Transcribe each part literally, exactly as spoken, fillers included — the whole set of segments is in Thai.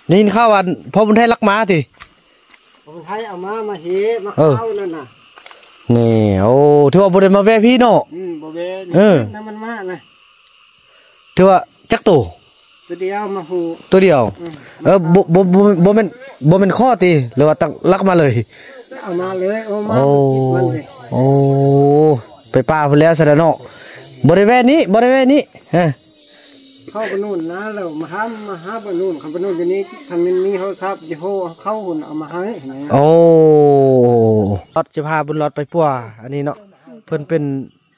นี่ข้าววันพอบุญไทยรักม้าทีพอบุญไทยเอามามาเฮมาเข้านั่นน่ะนี่โอ้ถือว่าบุญได้มาแวะพี่เนาะอืมบ่แวะเออน้ำมันมากนะถือว่าจักตัวตัวเดียวมาหูตัวเดียวเออบ่บ่บ่บ่เป็นบ่เป็นข้อตีหรือว่าตั้งรักมาเลยเอามาเลยโอ้มามันเลยโอ้ไปป่าไปแล้วซะแล้วเนาะบริเวณนี้บริเวณนี้ฮะเข้าไปนู่นนะเรามาห้ามมาห้ามไปนู่นคำไปนู่นอยู่นี้ทำมันมีเขาทราบจะโหเข้าหุ่นเอามาให้โอ้รถจะพาบุญรถไปปัวอันนี้เนาะเพิ่นเป็น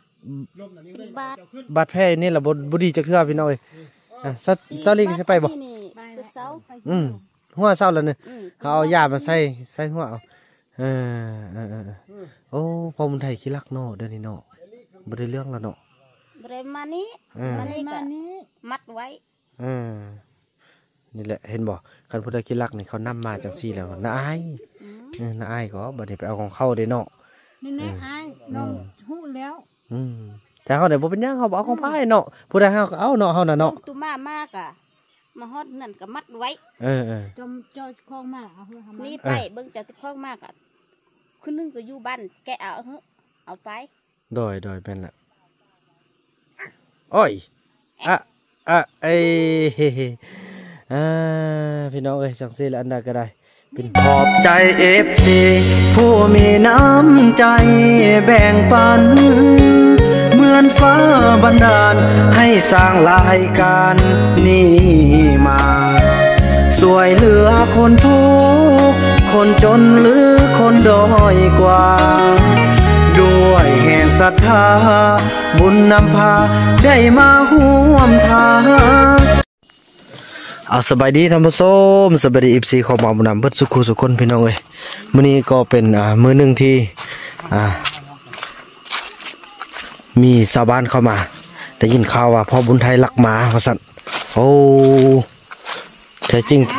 บาดแผลนี่แหละบุดีจะเทื่อพี่น้อยอ่ะซาซาลีก็จะไปบ่อืมหัวเศร้าแล้วเนี่ยเอายามาใส่ใส่หัวเอาเออโอ้พอมันไทยขี้รักเนาะเดี๋ยวนี้เนาะบ่ได้เรื่องแล้วเนาะบริมานี้มานี้ก็มัดไว้อืมนี่แหละเห็นบ่คันพุทธกิรักนี่เขานำมาจังซี่แล้วน้าอ้ายน้าอ้ายก็บ่ได้ไปเอาของเขาเด้เนาะนี่น้าอ้ายน้องฮู้แล้วอืมแต่เขาได้บ่เป็นหยังเขาบ่เอาของพายเนาะผู้ใดเฮาก็เอาเนาะเฮาน่ะเนาะตุมามากอ่ะมาฮอดนั่นก็มัดไว้เออๆจมจอยคล้องมากเอาเฮานี่ไปเบิ่งแต่คล้องมากอ่ะคนนึงก็อยู่บ้านแกเอาเฮาเอาไปโดยโดยเป็นละโอ้ยอ่ะอ่ะไอ้อ่าพี่น้องเอ้ยจังซี่แล้วอันใดก็ได้เป็นขอบใจเอฟซีผู้มีน้ำใจแบ่งปันเหมือนฟ้าบันดาลให้สร้างรายการนี้มาสวยเหลือคนทุกข์คนจนหรือคนด้อยกว่าด้วยแห่งศรัทธาบุญนำพาได้มาห่วมทางเอาสบายดีท่านผู้ชมสบายดีอีพีของหมอบุญนำเบิดสุขุสุคนพี่น้องเอ้ยมื้อนี้ก็เป็นอ่ามื้อหนึ่งที่อ่ามีชาวบ้านเข้ามาได้ยินข่าวว่าพ่อบุญไทยรักหมาว่าซั่นโอ้แท้จริง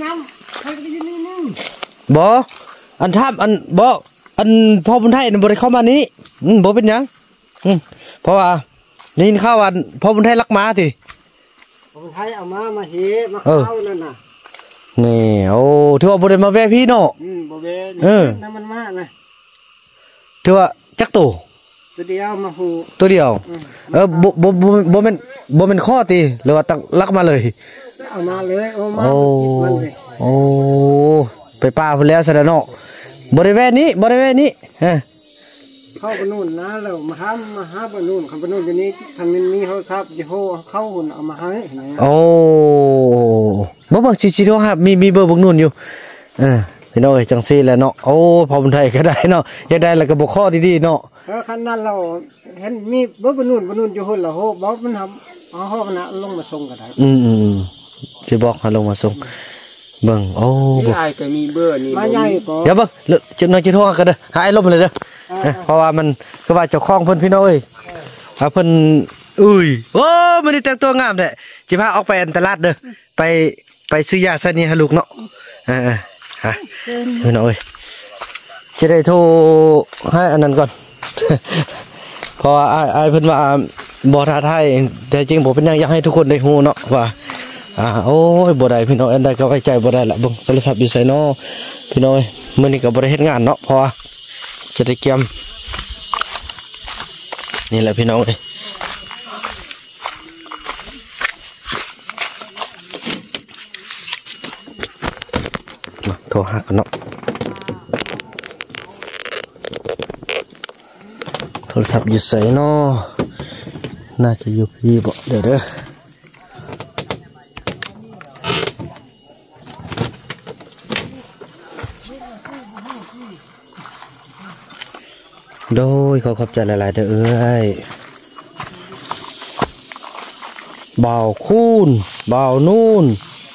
บ่อันท่ามอันบ่อันพ่อบุญไทยบ่ได้เข้ามานี้อืมบ่เป็นหยังอืมเพราะว่าได้ยินข่าวว่าพ่อบุญไทยรักหมาติพ่อบุญไทยเอามามาเฮมาเข้านั่นน่ะนี่โอ้ถือว่าบ่ได้มาแวะพี่เนาะอืมบ่แวะเออน้ำมันมากนะถือว่าจักตัวตัวเดียวมาหูตัวเดียวเออบ่บ่บ่บ่เป็นบ่เป็นข้อติหรือว่าตั้งรักมาเลยเอามาเลยโอ้มามันเลยโอ้ไปป่าไปแล้วซะแล้วเนาะบริเวณนี้บริเวณนี้ฮะเข้าไปนู่นนะเรามาห้ามมาห้ามไปนู่นคำไปนู่นอยู่นี้ทำมันมีเขาทราบจะโหเข้าหุ่นเอามาให้โอ้บ่บ่ชิชิโร่ครับมีมีเบอร์บักนู่นอยู่เออพี่น้องเอ้ยจังซี่แหละเนาะโอ้พอบุญไทยก็ได้เนาะอยากได้แล้วก็บ่ข้อดีๆเนาะเออคันนั้นเราเห็นมีเบอร์บักนู่นบักนู่นอยู่หุ่นเราโหบอกมันทำเอาห้องนะลงมาส่งก็ได้อืมๆสิบอกให้ลงมาส่งเบิ่งโอ้บ่ไอ้ก็มีเบอร์นี่มาใหญ่ก็เดี๋ยวเบิ่งจะน้อยจะโทรกันเด้อหาไอ้ลบเลยเด้อเพราะว่ามันคือว่าเจ้าของเพิ่นพี่น้องเอ้ยอ่าเพิ่นอุ้ยโอ้มันนี่แต่งตัวงามแท้สิพาออกไปอันตลาดเด้อไปไปซื้อยาซะนี่ให้ลูกเนาะเออๆฮะพี่น้องเอ้ยจะได้โทรให้อันนั้นก่อนเพราะว่าไอ้เพิ่นว่าบ่ท้าทายแต่จริงบ่เป็นหยังอยากให้ทุกคนได้ฮู้เนาะว่าอ่าโอ้ยบ่ได้พี่น้องอันใดก็ไว้ใจบ่ได้ละเบิ่งโทรศัพท์อยู่ไสเนาะพี่น้องมื้อนี้ก็บ่ได้เฮ็ดงานเนาะเพราะว่าจะได้เกี่ยมนี่แหละพี่น้องเอ้ยมาโทรหากันเนาะโทรศัพท์อยู่ไสเนาะน่าจะอยู่พี่บ่เด้อเด้อโดยขอขอบใจหลายๆเด้อเอ้ยบ่าวคูนบ่าวนู่น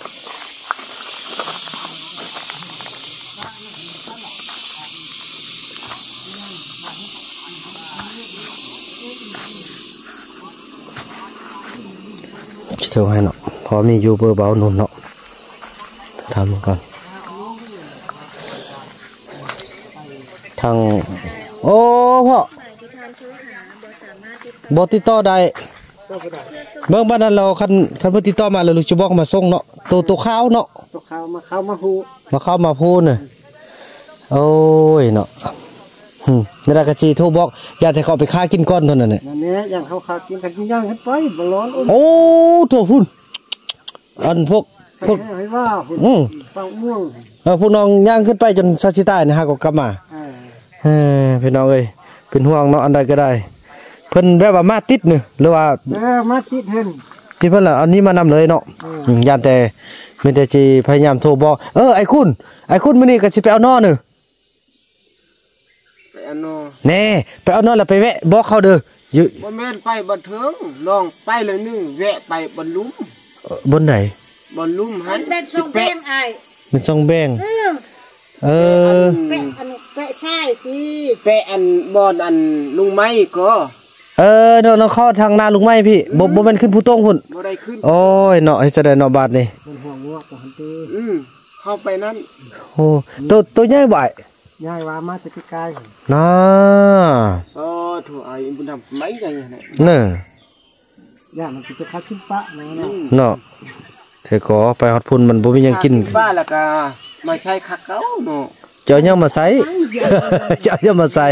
จะโทรให้เนาะพอมียูเบอร์บ่าวนู่นเนาะทำก่อนทางโอ้พ่อบติดต่อได้เบื้องบ้านนั้นเราคันคันเพื่อติดต่อมาแล้วลูกจะบอกมาส่งเนาะโตตัวตัวข้าวเนาะตัวข้าวมาข้าวมาหูมาเข้ามาพูดน่ะโอ้ยเนาะหึนี่ละกะจีโทรบอกอย่าให้เขาไปฆ่ากินก้อนเท่านั้นน่ะนั่นแหละอย่างเขาขากินกันกินย่างกันไปบ่ร้อนอุ่นโอ้โถพุ่นอันพวกใส่พวกให้ว่าหุ่นอืมปังม่วงเออพวกน้องย่างขึ้นไปจนซาชิตายนะฮะก็กลับมาอ่าเออพี่น้องเอ้ยเป็นห่วงเนาะอันใดก็ได้เพิ่นแบบว่ามาติดนี่หรือว่าเออมาติดเห็นที่เพิ่นล่ะอันนี้มานำเลยเนาะอืมย่านแต่มีแต่สิพยายามโทรบอกเออไอ้คุณไอ้คุณมื้อนี้ก็สิไปเอานอนึไปอันนอแน่ไปเอานอแล้วไปแวะบอกเขาเด้ออยู่บ่แม่นไปบันเทิงลองไปเลยนึงแวะไปบนลุ่มเอ่อบนไหนบนลุ่มหันเป็นทรงแป้งไอ้มันช่องแบงเออเออแปะอันแปะใช่พี่แปะอันบอนอันลุงไม้ก็เออเนาะเนาะเข้าทางหน้าลุงไม้พี่บ่บ่แม่นขึ้นผู้ตรงพุ่นบ่ได้ขึ้นโอ้ยเนาะให้แสดงเนาะบาดนี่มันห่วงงวกกับหันตีอืมเข้าไปนั้นโอ้ตัวตัวใหญ่บ่ายยายว่ามาแตะพิกายน่าโอ้ถูกไอ้บุญทำไม่ใหญ่เนี่ยเน่ะย่ามันสิไปคัดขึ้นปะนะเนาะเนาะเทก็ไปฮอดพุ่นมันบ่มีหยังกินบ้านแล้วก็มาใช้คักเก้าเนาะเจ้ายังมาใส่ เจ้ายังมาใส่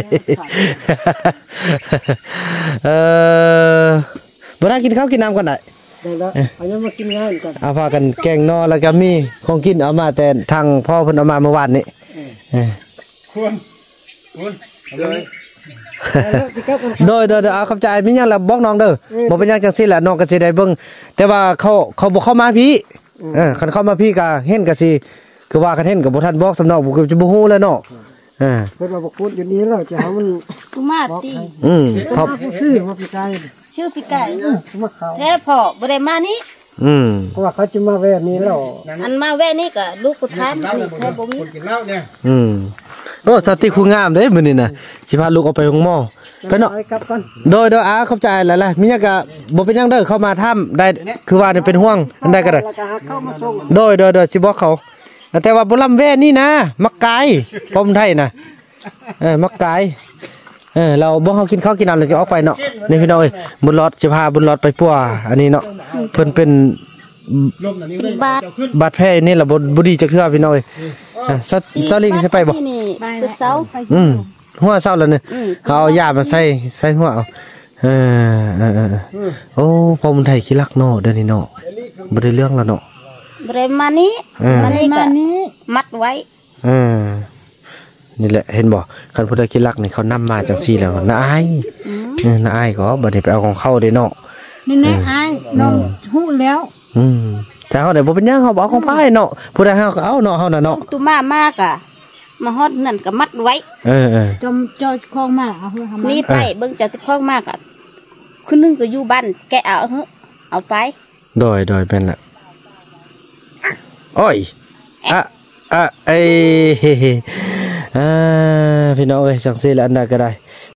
เออบ่ได้กินข้าวกินน้ำกันได้ได้แล้วเอายังมากินงานกันเอาพากันแกงนอแล้วก็มีของกินเอามาแต่ทางพ่อเพิ่นเอามาเมื่อวานนี้เออควรควรเลยแล้วสิครับโดยโดยโดยเอาเข้าใจมีหยังแล้วบอกน้องเด้อบ่เป็นหยังจังซี่แหละน้องก็สิได้เบิ่งแต่ว่าเขาเขาบ่เข้ามาพี่เออคันเข้ามาพี่ก็เห็นก็สิคือว่าคันเห็นก็บ่ทันบอกสำเนาบ่คือจะบ่ฮู้แล้วเนาะเออเพิ่นว่าบ่พูดอยู่นี้แล้วจะหามันกูมาตีอืมพอมาผู้ซื้อมาพิกายชื่อพี่ไก่มาเขาแท้พ่อบ่ได้มานี่อืมเพราะว่าเขาจะมาแวะนี้แล้วอันมาแว่นี่ก็ลูกกูถามนี่แท้บ่มีอืมโอ้สติคูงามเด้มื้อนี้น่ะสิพาลูกออกไปห้องหมอไปเนาะไปกลับกันโดยโดยอาเข้าใจแล้วล่ะมีหยังก็บ่เป็นหยังเด้อเข้ามาถ้ำได้คือว่าเนี่ยเป็นห่วงอันใดก็ได้แล้วก็หาเข้ามาส่งโดยโดยโดยสิบอกเขาแต่ว่าบุลำเวนี่นะมักกายพมไทยนะเออมักกายเออเราบ่เฮากินข้าวกินน้ำเราจะออกไปเนาะนี่พี่น้องเอ้ยบุญรอดสิพาบุญรอดไปปัวอันนี้เนาะเพิ่นเป็นเป็นบาทบาดแผลนี่ล่ะบ่บ่ดีจักเทื่อพี่น้องเอ้ยอ่ะซะซะลิงสิไปบ่ที่นี่คือเสาอืมหัวเศร้าแล้วเนี่ยเอายามาใส่ใส่หัวเอาเออเออเออโอ้พมไทยขี้รักเนาะเดี๋ยวนี้เนาะบ่ได้เรื่องแล้วเนาะบ่ได้มานี่เออมานี่ก็มัดไว้เออนี่แหละเห็นบ่คันพุทธคิดลักนี่เขานำมาจังซี่แล้วน้าอายเออน้าอายก็บ่ได้ไปเอาของเขาเด้เนาะนี่แน่อ้ายน้องฮู้แล้วอืมแต่เฮาได้บ่เป็นหยังเฮาบ่เอาของพายเนาะผู้ใดเฮาก็เอาเนาะเฮาน่ะเนาะตุมามากอ่ะมาฮอดนั่นก็มัดไว้เออเออจมจอยคลองมาเอาเพื่อทำนี่ไปเบิ่งจากที่คล้องมากอ่ะคนนึงก็อยู่บ้านแกเอาเฮอะเอาไปโดยโดยเป็นละโอ้ยอะอะไอ้เฮ้ๆอ่าพี่น้องเอ้ยจังซี่แหละอันใดก็ได้